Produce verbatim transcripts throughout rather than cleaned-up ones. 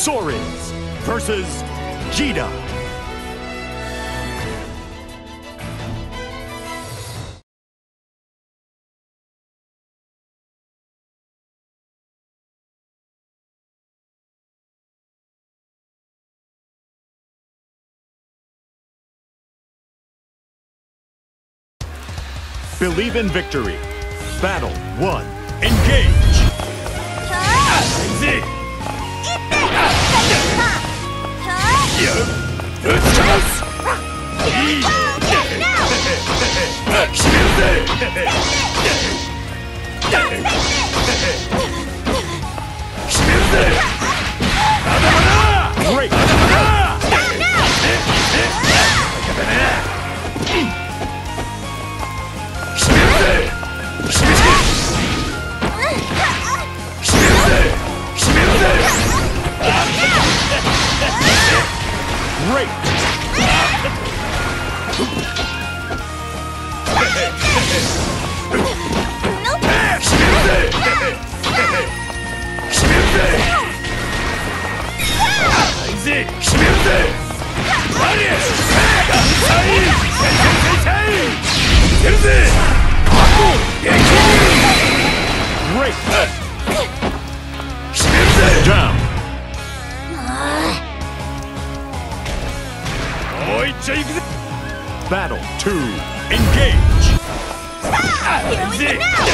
Swords versus Jita. Believe in victory. Battle one. Engage! Great! Great! Down! Battle two. Engage! Here we go now!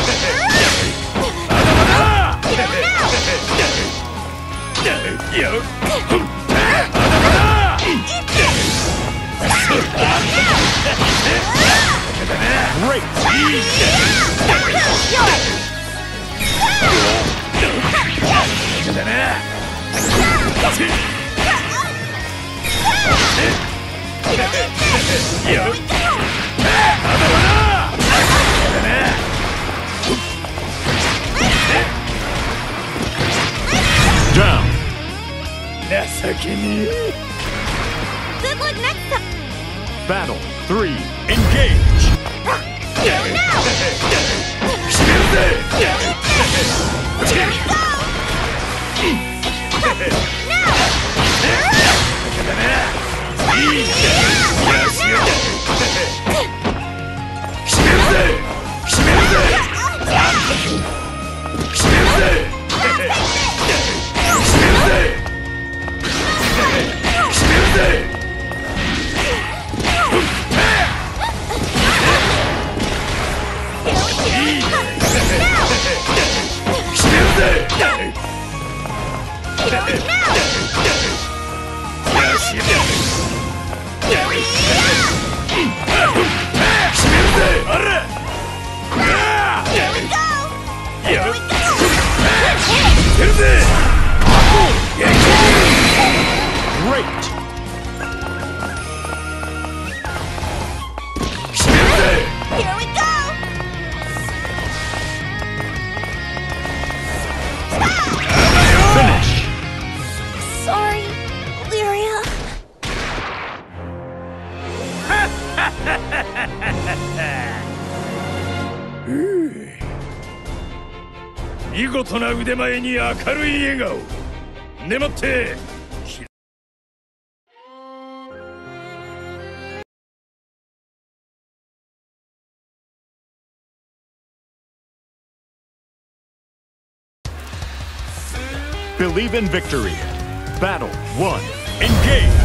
Great! Down! Good luck next time! Battle three. Engage! Here now! Here we go! Great! Here we go! Finish! Sorry, Lyria. 見事な腕前に明るい笑顔。粘って。 Believe in victory. Battle one. Engage!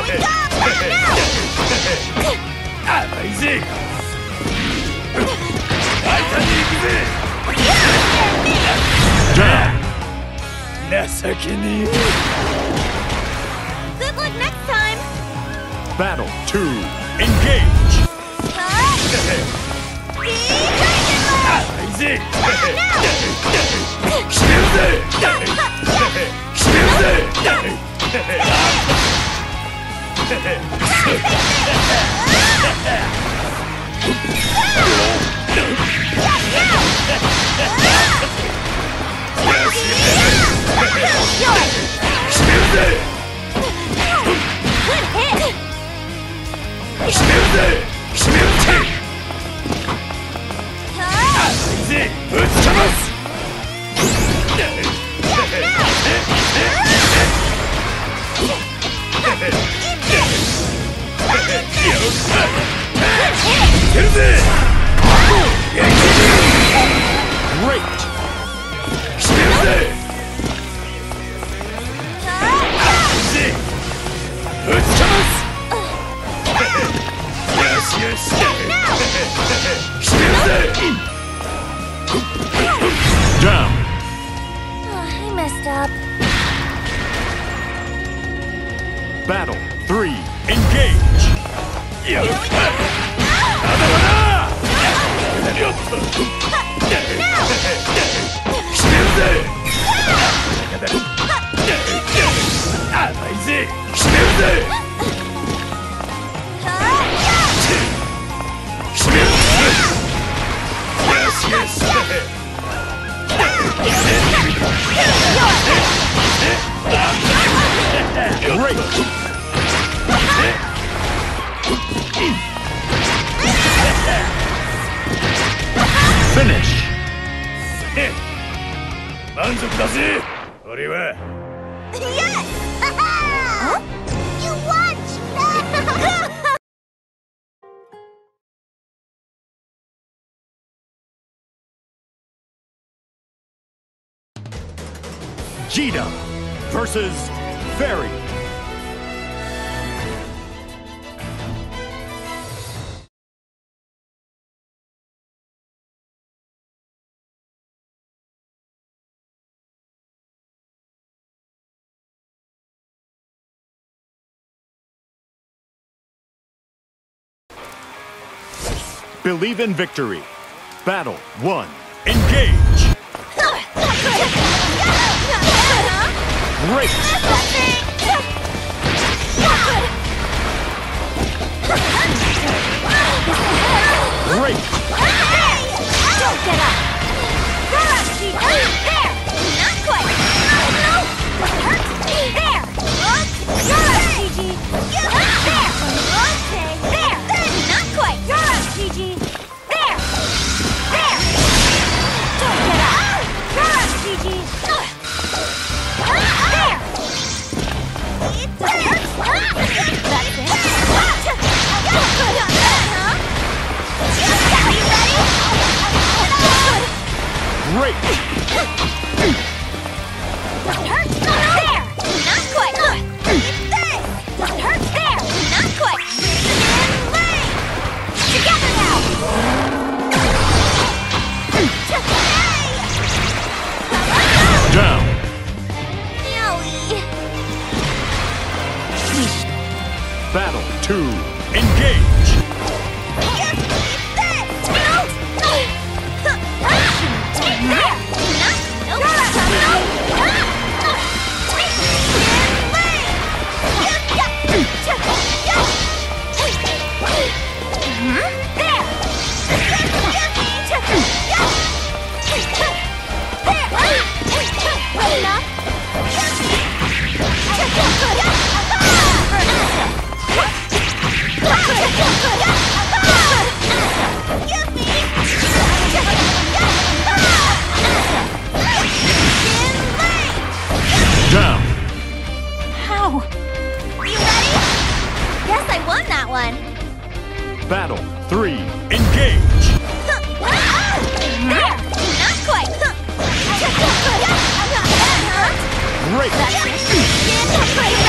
Great! Down. 情けね Good luck next time. Battle two. Engage. Huh? Be Dragon いぜ Blade! 来てるぜ来てるぜ Down. Oh, I messed up. Battle three. Engage. Great. Finish. 満足だぜ俺は Yes! Huh? You won! Jita versus Fairy. Believe in victory. Battle one. Engage. Great. Great. Don't get up! There! Not quite! No! There! You're up, Gigi! There! Okay! There! Not quite! You're up, Gigi! There! There! Don't get up! You're up, Gigi! There! That's it! Are you ready? Great. Doesn't hurt! There! Not quite! There! Doesn't hurt! There! Not quite! And lay! Together now! Down. Yowie! Battle two. Engage. Down. How? You ready? Guess I won that one. Battle three. Engage. There! Not quite! Great. That's it. Are you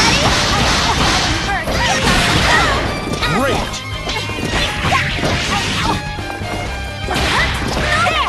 ready? Great. There!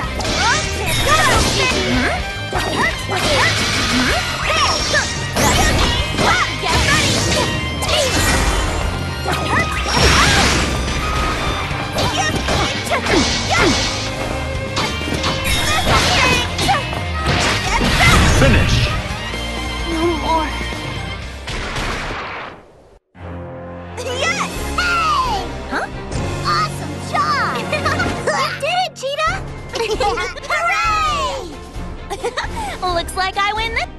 Yes! Hey! Huh? Awesome job! You did it, Cheetah! Hooray! Looks like I win this.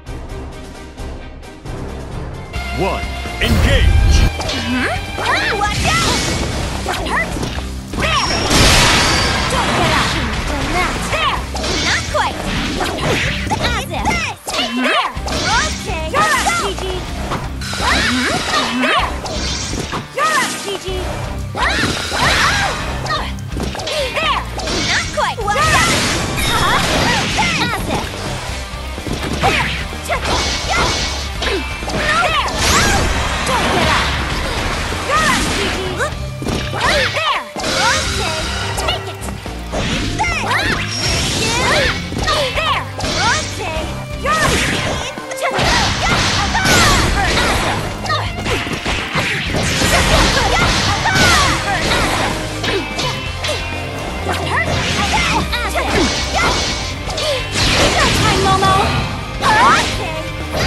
One. Engage! Hmm? Ah, watch out! It hurts! There! Don't get up! There! Not quite! As if! Take there! Okay! You're up, Gigi! There! You're up, Gigi! There! Not quite! Watch out! As if! There! There! Don't get up! You're up, Gigi! There! Okay! Take it! There! There! Okay! You're up, Gigi! Does it hurt? No time, Momo! Okay!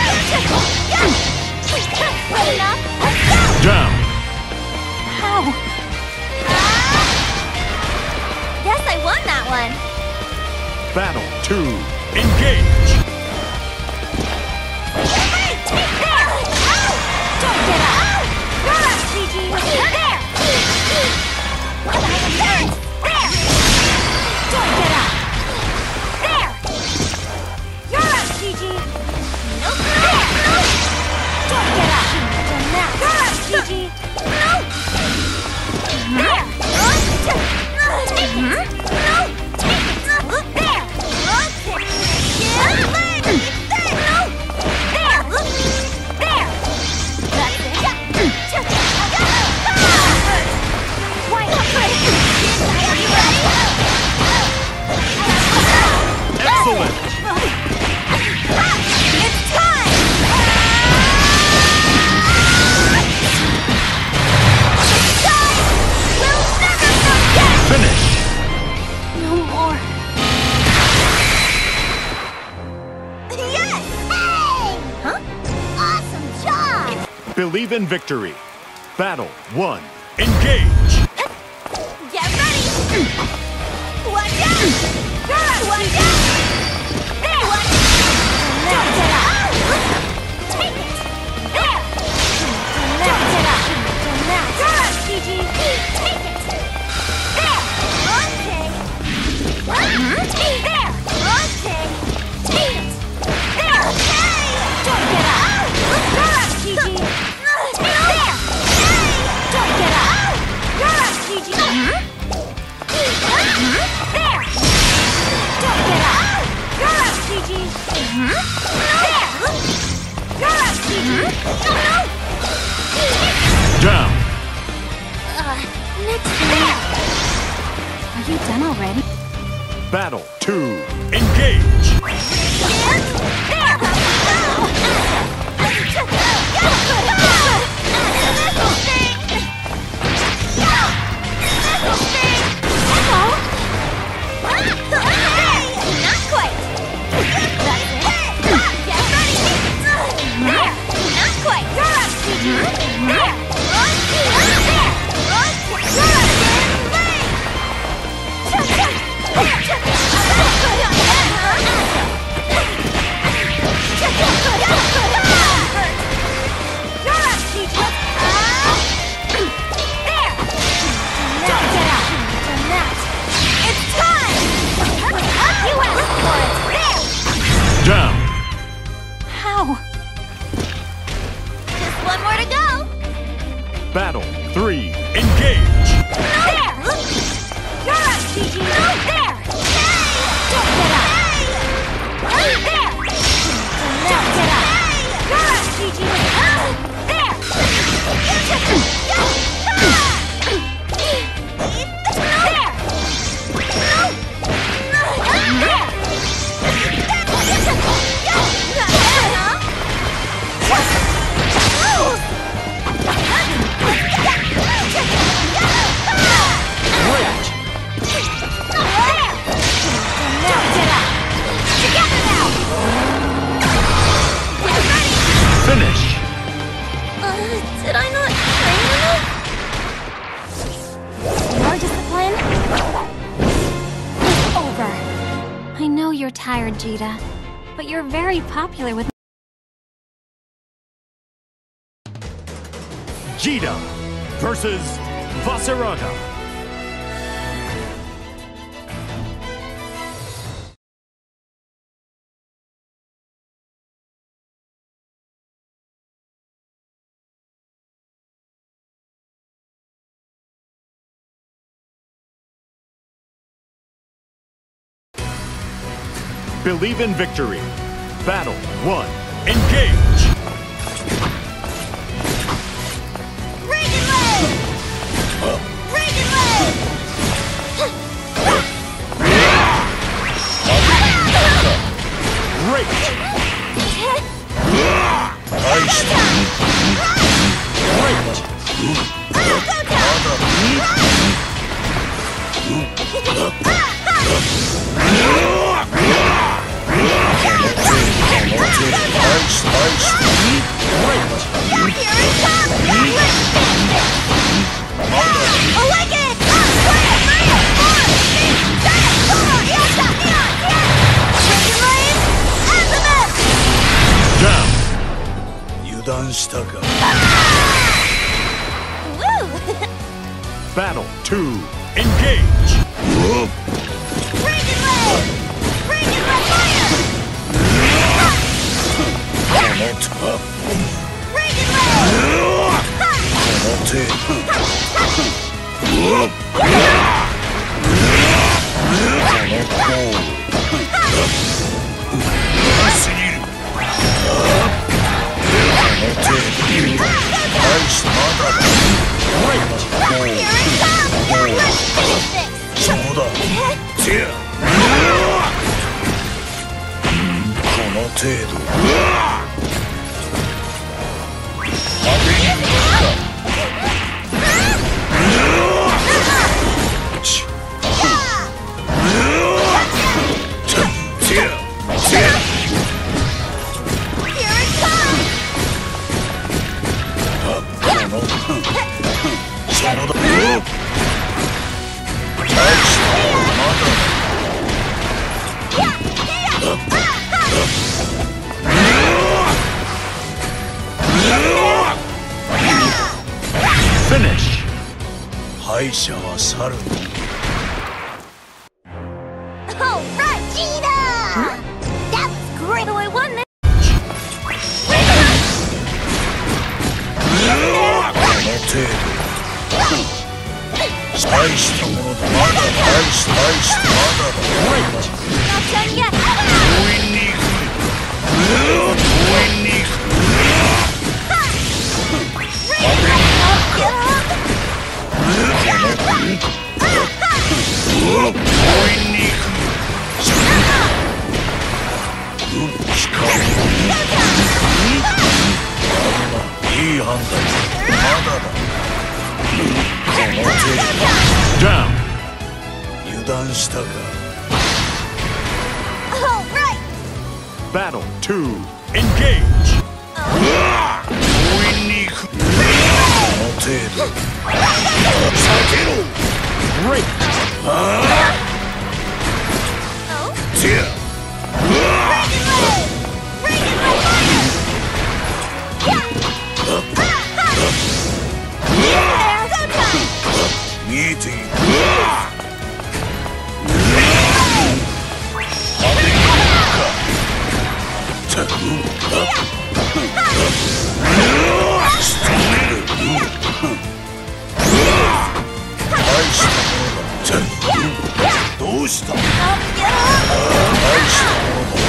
Wait enough! Down! How? Guess I won that one. Battle two. Engage! There! Don't get up! You're up, Gigi! There! There! Don't get up! There! You're up, Gigi! Nope! There! Don't get up! You're up, Gigi! Nope! There! Take it! No! Take it! There! Okay! Yeah! There! No! There! There! That's it! Why not? Are you ready? Excellent! It's time! Guys, we'll never forget! Finish! No more. Yes! Hey! Huh? Awesome job! Believe in victory. Battle one. Engage! Get ready! Watch out! Watch out! There! Watch out! Don't get up! Take it! There! Don't get up! You're up, Gigi! Take it! There! Okay! There! Okay! Take it! There! Okay! Don't get up! You're up, Gigi! There! Don't get up! You're up, Gigi! There! Don't get up! You're up, Gigi! There! You're up, Gigi! Down! Uh, next time. Are you done already? Battle two. Engage! There! Not quite! That's it! Get ready! There! Not quite! You're up, Gigi! There! There! You're up, Down! How? Just one more to go! Battle three. Engage! There! You're up, Gigi! There! Don't get up! There! Don't get up! You're up, Gigi! There! Great! Together now! Finish! Uh, did I not Lord Jita, but you're very popular with Jita versus Vasarada. Believe in victory. Battle one. Engage! Reagan Leg! Reagan Leg! Great! Nice. Down! 油断したか。 Battle two. Engage! Reagan Leg! Reagan Leg Fire! このた。 Reagan Leg! この手。この甲。うますぎる。この手。大したまだだ。そうだ。手や。この程度。派手に動くか。ち。手や。手や。この。そうだ。大したまだだ。 Finish! 敗者は去る。 All right, Jita! That was great. So I won this. この程度。大したものだ。まだ大した大したまだだ。 Not done yet. 強引に行く。強引に行く。 いい判断。まだだ。この程度。 Down! 油断したか。 All right. Battle two. Engage! 強引に行く。この程度。避けろ。 Great! 手や。 見えている。派手に動くか。仕留める。大したものだ。どうした。大したもの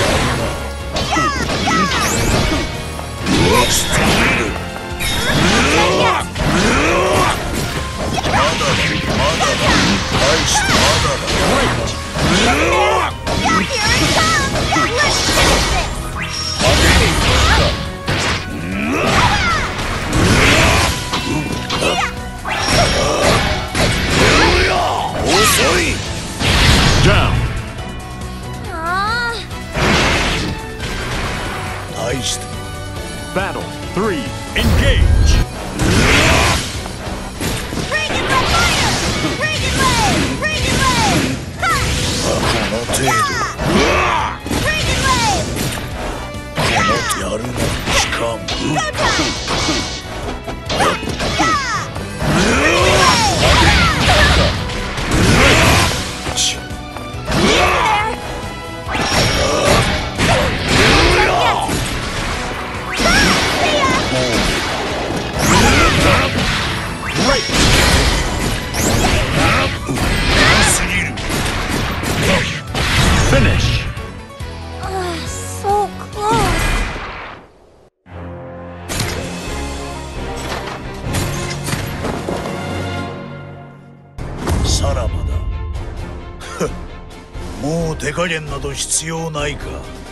だ。仕留める。 まだだ、まだだ、大したまだだ。 派手に動くか。遅い。 Down! あ大した。 Battle three. 手加減など必要ないか。